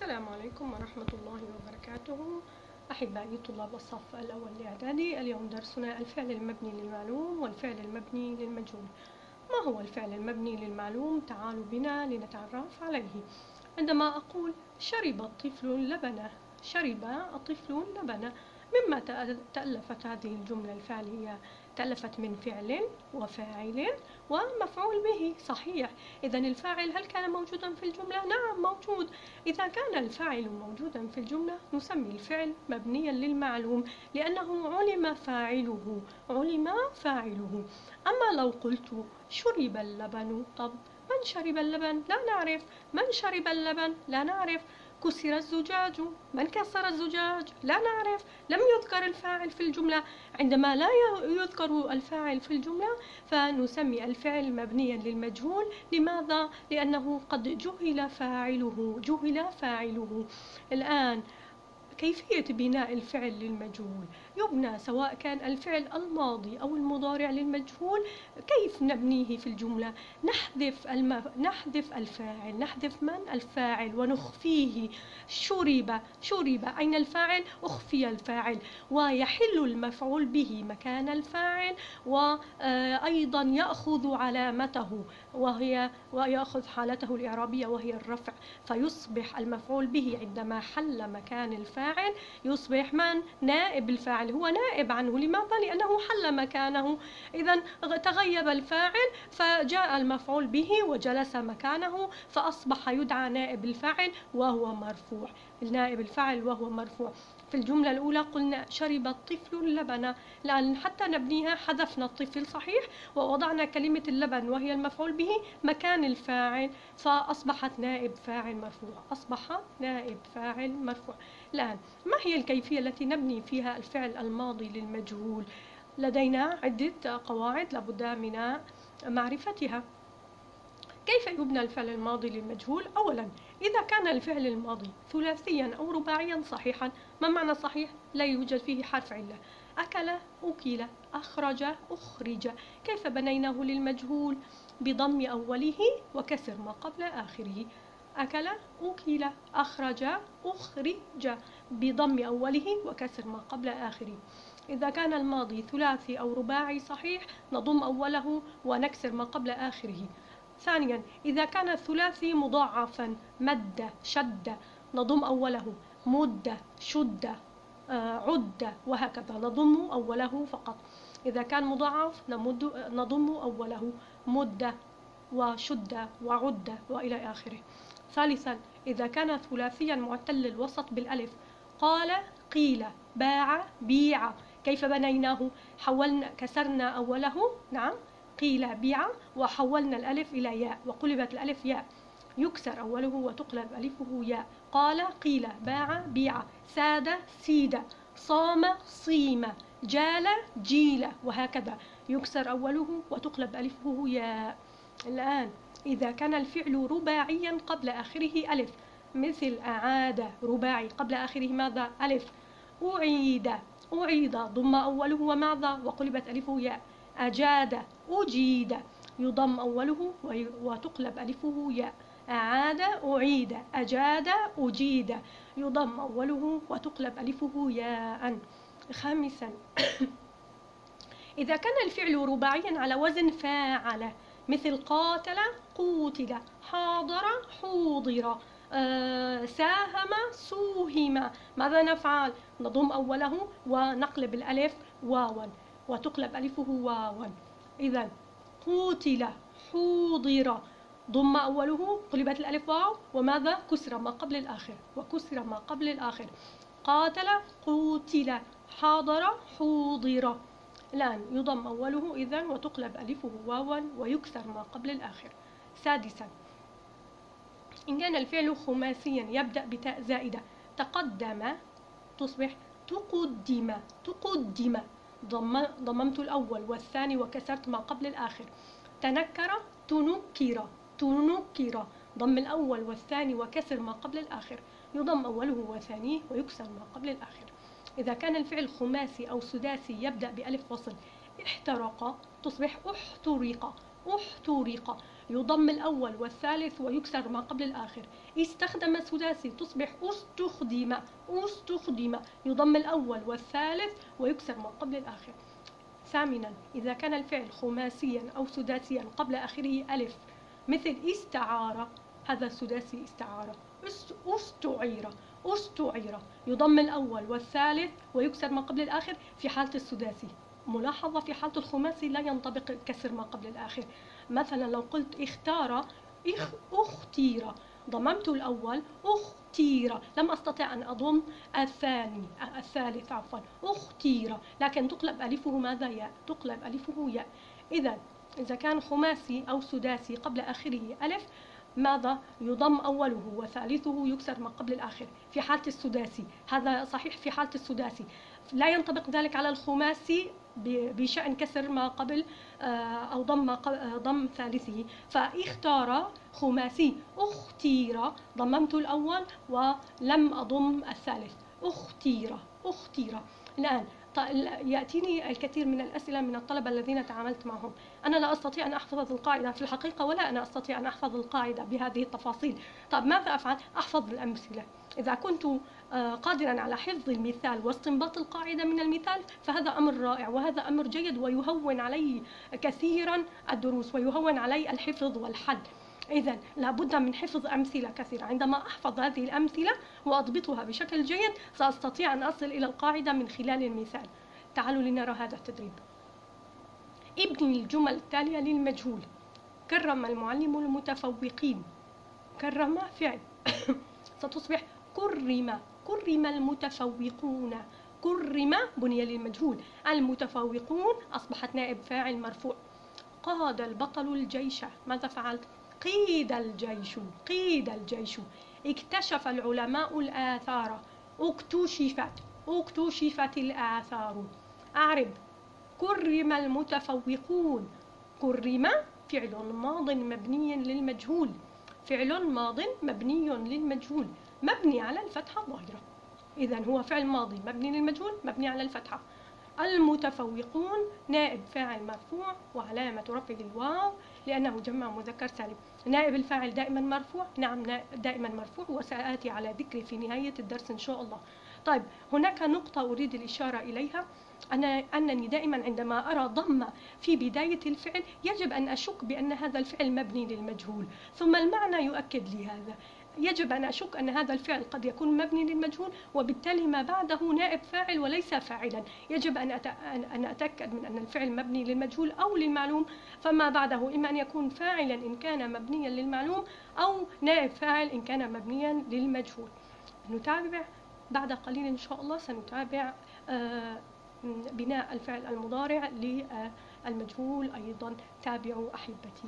السلام عليكم ورحمة الله وبركاته. أحبائي طلاب الصف الأول الإعدادي، اليوم درسنا الفعل المبني للمعلوم والفعل المبني للمجهول. ما هو الفعل المبني للمعلوم؟ تعالوا بنا لنتعرف عليه. عندما أقول شرب الطفل لبنه، شرب الطفل لبنه، مما تألفت هذه الجملة الفعلية؟ تألفت من فعل وفاعل ومفعول به، صحيح. إذا الفاعل هل كان موجودا في الجملة؟ نعم موجود. إذا كان الفاعل موجودا في الجملة نسمي الفعل مبنيا للمعلوم لأنه علم فاعله، علم فاعله. أما لو قلت شرب اللبن، طب من شرب اللبن؟ لا نعرف. من شرب اللبن؟ لا نعرف. كسر الزجاج، من كسر الزجاج؟ لا نعرف. لم يذكر الفاعل في الجملة. عندما لا يذكر الفاعل في الجملة فنسمي الفعل مبنيا للمجهول. لماذا؟ لأنه قد جهل فاعله، جهل فاعله. الآن كيفية بناء الفعل للمجهول؟ يبنى سواء كان الفعل الماضي أو المضارع للمجهول. كيف نبنيه في الجملة؟ نحذف الفاعل، نحذف من؟ الفاعل، ونخفيه. شرب، شرب، أين الفاعل؟ أخفي الفاعل، ويحل المفعول به مكان الفاعل، وأيضا يأخذ علامته ويأخذ حالته الإعرابية وهي الرفع، فيصبح المفعول به عندما حل مكان الفاعل يصبح من؟ نائب الفاعل، هو نائب عنه. لماذا؟ لأنه حل مكانه. إذا تغيب الفاعل فجاء المفعول به وجلس مكانه، فأصبح يدعى نائب الفاعل وهو مرفوع. النائب الفاعل وهو مرفوع. في الجملة الأولى قلنا شرب الطفل اللبن، لأن حتى نبنيها حذفنا الطفل، صحيح، ووضعنا كلمة اللبن وهي المفعول به مكان الفاعل، فأصبحت نائب فاعل مرفوع، أصبحت نائب فاعل مرفوع. الآن ما هي الكيفية التي نبني فيها الفعل الماضي للمجهول؟ لدينا عدة قواعد لابد من معرفتها. كيف يبنى الفعل الماضي للمجهول؟ أولا، إذا كان الفعل الماضي ثلاثيا أو رباعيا صحيحا. ما معنى صحيح؟ لا يوجد فيه حرف علة. أكل، أكل، أخرج، أخرج. كيف بنيناه للمجهول؟ بضم أوله وكسر ما قبل آخره. أكل، أكل، أخرج، أخرج، بضم أوله وكسر ما قبل آخره. إذا كان الماضي ثلاثي أو رباعي صحيح نضم أوله ونكسر ما قبل آخره. ثانيا، إذا كان الثلاثي مضاعفا مد، شد، نضم أوله. مد، شد، عد، وهكذا نضم أوله فقط. إذا كان مضاعف نضم أوله. مد وشد وعد وإلى آخره. ثالثا، إذا كان ثلاثيا معتل الوسط بالألف. قال، قيل، باع، بيع. كيف بنيناه؟ حولنا، كسرنا أوله، نعم، قيل، بيع، وحولنا الألف إلى ياء وقلبت الألف ياء. يكسر أوله وتقلب ألفه ياء. قال، قيل، باع، بيع. ساد، سيد. صام، صيم. جال، جيل، وهكذا يكسر أوله وتقلب ألفه ياء. الآن إذا كان الفعل رباعيا قبل آخره ألف، مثل أعاد، رباعي قبل آخره ماذا؟ ألف. أعيد، أعيد، ضم أوله وماذا؟ وقلبت ألفه ياء. أجاد، أجيد، يضم أوله وتقلب ألفه ياء. أعاد، أعيد، أجاد، أجيد، يضم أوله وتقلب ألفه ياء. خامسا، إذا كان الفعل رباعيا على وزن فاعل، مثل قاتل، قوتل، حاضر، حوضر، ساهم، سوهم، ماذا نفعل؟ نضم أوله ونقلب الألف واوا وتقلب ألفه واوا. إذا قوتل، حوضر، ضم أوله، قلبت الألف واو، وماذا؟ كسر ما قبل الآخر، وكسر ما قبل الآخر. قاتل، قوتل، حاضر، حوضر. الآن يضم أوله إذن وتقلب ألفه واوا ويكسر ما قبل الآخر. سادسا، إن كان الفعل خماسيا يبدأ بتاء زائدة، تقدم تصبح تقدم، تقدم، ضممت الأول والثاني وكسرت ما قبل الآخر. تنكر، تنكر، تنكر، ضم الأول والثاني وكسر ما قبل الآخر. يضم أوله وثانيه ويكسر ما قبل الآخر. إذا كان الفعل خماسي أو سداسي يبدأ بألف وصل، احترق تصبح احترق، احترق، يضم الأول والثالث ويكسر ما قبل الآخر. استخدم ثلاثي تصبح استخدم، استخدم، يضم الأول والثالث ويكسر ما قبل الآخر. ثامنا، إذا كان الفعل خماسيا أو سداسيا قبل آخره ألف، مثل استعار، هذا السداسي استعارة. استعير، استعير، يضم الأول والثالث ويكسر ما قبل الآخر في حالة السداسي. ملاحظة في حالة الخماسي لا ينطبق كسر ما قبل الآخر. مثلا لو قلت اختار، اختير، ضممت الأول، اختير، لم أستطع أن أضم الثالث عفوا، اختير، لكن تقلب ألفه ماذا؟ ياء، تقلب ألفه ياء. إذا كان خماسي أو سداسي قبل آخره ألف، ماذا؟ يضم أوله وثالثه يكسر ما قبل الآخر في حالة السداسي. هذا صحيح في حالة السداسي، لا ينطبق ذلك على الخماسي بشأن كسر ما قبل أو ضم ثالثه. فاختار خماسي، اختير، ضممت الأول ولم أضم الثالث، اختير، اختير. الآن يأتيني الكثير من الأسئلة من الطلبة الذين تعاملت معهم، أنا لا أستطيع أن أحفظ القاعدة في الحقيقة، ولا أنا أستطيع أن أحفظ القاعدة بهذه التفاصيل. طب ماذا أفعل؟ أحفظ الأمثلة. إذا كنت قادرا على حفظ المثال واستنباط القاعدة من المثال فهذا أمر رائع، وهذا أمر جيد، ويهون علي كثيرا الدروس، ويهون علي الحفظ والحل. إذن لابد من حفظ أمثلة كثيرة. عندما أحفظ هذه الأمثلة وأضبطها بشكل جيد سأستطيع أن أصل إلى القاعدة من خلال المثال. تعالوا لنرى هذا التدريب. ابني الجمل التالية للمجهول. كرم المعلم المتفوقين. كرم فعل ستصبح كرم، كرم المتفوقون. كرم بني للمجهول، المتفوقون أصبحت نائب فاعل مرفوع. قاد البطل الجيش، ماذا فعلت؟ قيد الجيش، قيد الجيش. اكتشف العلماء الآثار، اكتشفت، اكتشفت الآثار. أعرب. كرم المتفوقون. كرم فعل ماض مبني للمجهول، فعل ماض مبني للمجهول مبني على الفتحة الظاهرة. إذن هو فعل ماضي مبني للمجهول مبني على الفتحة. المتفوقون نائب فاعل مرفوع وعلامة رفعه الواو لأنه جمع مذكر سالم. نائب الفاعل دائما مرفوع، نعم دائما مرفوع، وسآتي على ذكره في نهاية الدرس إن شاء الله. طيب هناك نقطة أريد الإشارة إليها، أنني دائما عندما أرى ضمة في بداية الفعل يجب أن أشك بأن هذا الفعل مبني للمجهول، ثم المعنى يؤكد لي هذا. يجب أن أشك أن هذا الفعل قد يكون مبني للمجهول، وبالتالي ما بعده نائب فاعل وليس فاعلا. يجب أن أتأكد من أن الفعل مبني للمجهول أو للمعلوم، فما بعده إما أن يكون فاعلا إن كان مبنيا للمعلوم أو نائب فاعل إن كان مبنيا للمجهول. نتابع بعد قليل إن شاء الله، سنتابع بناء الفعل المضارع للمجهول أيضا. تابعوا أحبتي.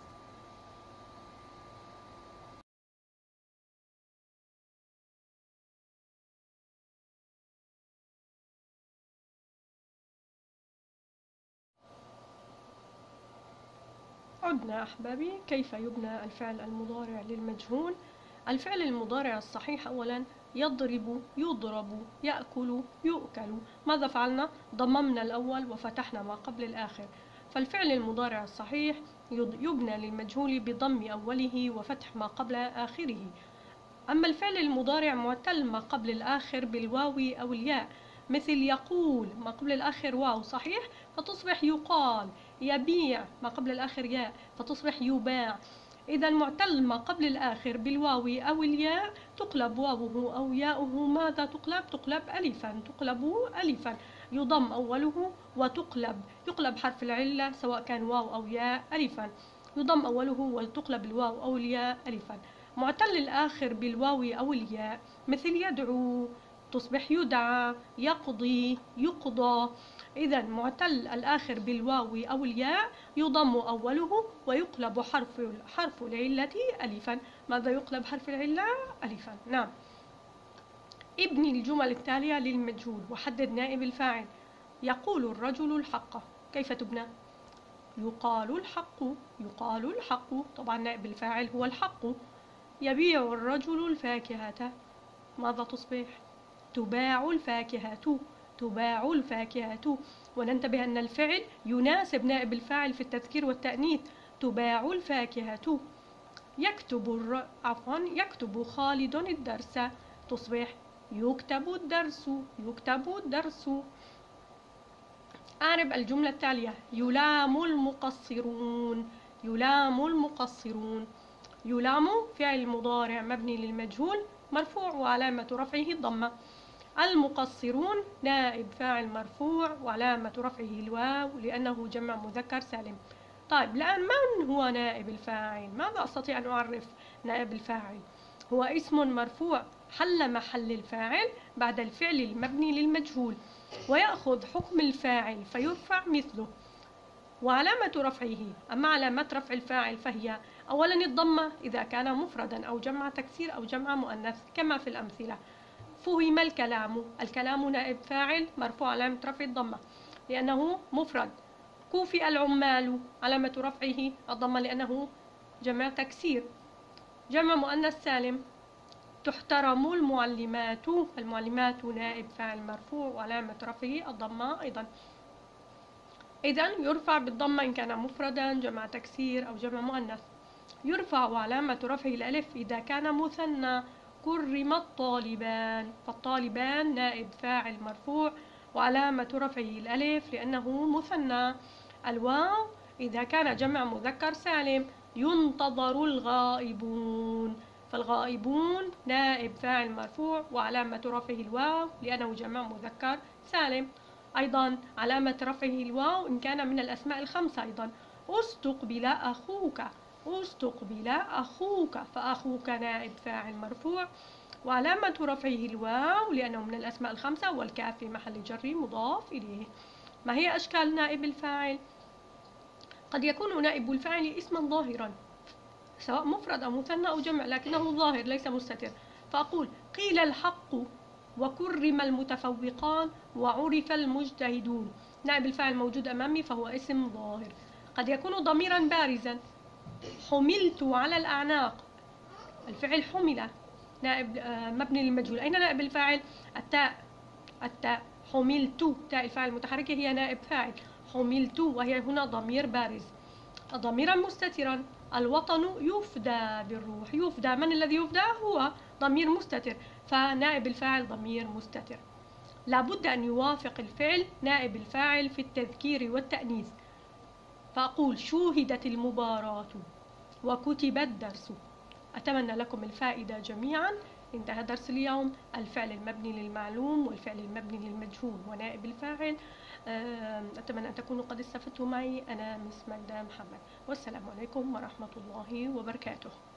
عدنا أحبابي. كيف يبنى الفعل المضارع للمجهول؟ الفعل المضارع الصحيح أولا يضرب، يضرب، يأكل، يؤكل. ماذا فعلنا؟ ضممنا الأول وفتحنا ما قبل الآخر. فالفعل المضارع الصحيح يبنى للمجهول بضم أوله وفتح ما قبل آخره. أما الفعل المضارع معتل ما قبل الآخر بالواو أو الياء، مثل يقول ما قبل الآخر واو صحيح فتصبح يقال. يبيع ما قبل الآخر ياء فتصبح يباع. إذا المعتل ما قبل الآخر بالواو أو الياء تقلب واوه أو ياؤه ماذا تقلب؟ تقلب ألفا، تقلب ألفا. يضم أوله وتقلب، يقلب حرف العلة سواء كان واو أو ياء ألفا. يضم أوله وتقلب الواو أو الياء ألفا. معتل الآخر بالواو أو الياء مثل يدعو تصبح يدعى، يقضي، يقضى. إذا معتل الآخر بالواو أو الياء يضم أوله ويقلب حرف العلة ألفا. ماذا يقلب حرف العلة؟ ألفا. نعم. ابني الجمل التالية للمجهول وحدد نائب الفاعل. يقول الرجل الحق، كيف تبنى؟ يقال الحق، يقال الحق، طبعا نائب الفاعل هو الحق. يبيع الرجل الفاكهة، ماذا تصبح؟ تباع الفاكهة، تباع الفاكهة. وننتبه أن الفعل يناسب نائب الفاعل في التذكير والتأنيث. تباع الفاكهة. يكتب خالد الدرس. تصبح يكتب الدرس. يكتب الدرس. أعرب الجملة التالية: يلام المقصرون. يلام المقصرون. يلام فعل مضارع مبني للمجهول مرفوع وعلامة رفعه الضمة. المقصرون نائب فاعل مرفوع وعلامة رفعه الواو لأنه جمع مذكر سالم. طيب الآن من هو نائب الفاعل؟ ماذا أستطيع أن أعرف نائب الفاعل؟ هو اسم مرفوع حل محل الفاعل بعد الفعل المبني للمجهول، ويأخذ حكم الفاعل فيرفع مثله. وعلامة رفعه، أما علامة رفع الفاعل فهي أولا الضمة إذا كان مفردا أو جمع تكسير أو جمع مؤنث كما في الأمثلة. فهم الكلام. الكلام نائب فاعل مرفوع علامة رفع الضمة لأنه مفرد. كوفي العمال علامة رفعه الضمة لأنه جمع تكسير. جمع مؤنث سالم. تحترم المعلمات. المعلمات نائب فاعل مرفوع وعلامة رفعه الضمة أيضا. إذن يرفع بالضمة إن كان مفردا جمع تكسير أو جمع مؤنث. يرفع وعلامة رفعه الألف إذا كان مثنى. كرم الطالبان. فالطالبان نائب فاعل مرفوع وعلامة رفعه الألف لأنه مثنى. الواو إذا كان جمع مذكر سالم. ينتظر الغائبون. فالغائبون نائب فاعل مرفوع وعلامة رفعه الواو لأنه جمع مذكر سالم. أيضا علامة رفعه الواو إن كان من الأسماء الخمسة. أيضا استقبل أخوك. استقبل أخوك. فأخوك نائب فاعل مرفوع وعلامة رفعه الواو لأنه من الأسماء الخمسة، والكاف في محل جر مضاف إليه. ما هي أشكال نائب الفاعل؟ قد يكون نائب الفاعل اسما ظاهرا سواء مفرد أو مثنى أو جمع لكنه ظاهر ليس مستتر، فأقول قيل الحق وكرم المتفوقان وعرف المجتهدون. نائب الفاعل موجود أمامي فهو اسم ظاهر. قد يكون ضميرا بارزا. حملت على الأعناق. الفعل حمل نائب مبني للمجهول. أين نائب الفاعل؟ التاء. حملت تاء الفاعل المتحركة هي نائب فاعل. حملت وهي هنا ضمير بارز. ضميرا مستترا. الوطن يفدى بالروح. يفدى، من الذي يفدى؟ هو ضمير مستتر، فنائب الفاعل ضمير مستتر. لابد أن يوافق الفعل نائب الفاعل في التذكير والتأنيث، فأقول شوهدت المباراة وكتب الدرس. أتمنى لكم الفائدة جميعا. انتهى درس اليوم. الفعل المبني للمعلوم والفعل المبني للمجهول ونائب الفاعل. أتمنى أن تكونوا قد استفدتوا معي. أنا مس ماجدة محمد، والسلام عليكم ورحمة الله وبركاته.